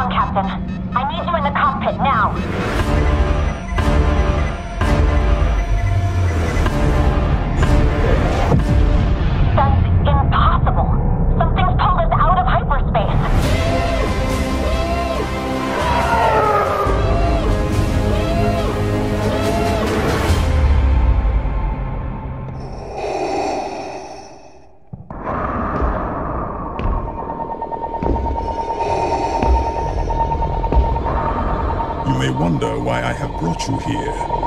wrong, Captain. I need you in the cockpit now. That's impossible. Something's pulled us out of hyperspace. You may wonder why I have brought you here.